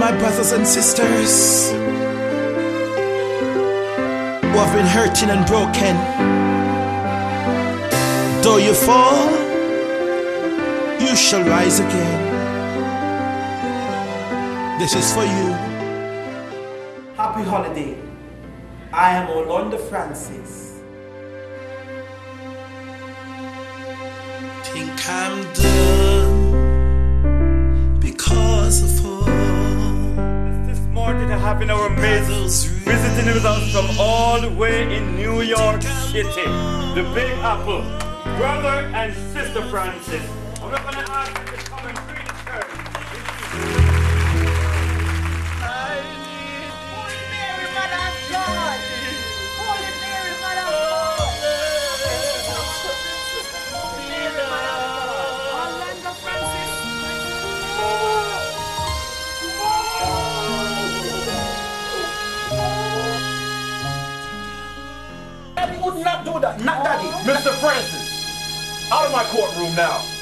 my brothers and sisters who have been hurting and broken. Though you fall, you shall rise again. This is for you. Happy holiday. I am Orlando Francis. Think I'm done because of all. This morning having our mates visiting with us from all the way in New York City, the Big Apple, brother and sister Francis. I'm not going to ask you to come and greet the church. Holy Mary, Mother of God! Holy Mary, Mother of God! Holy Mary, Mother of God! Orlando Francis! Daddy would not do that, not Daddy. Mr. Francis, out of my courtroom now.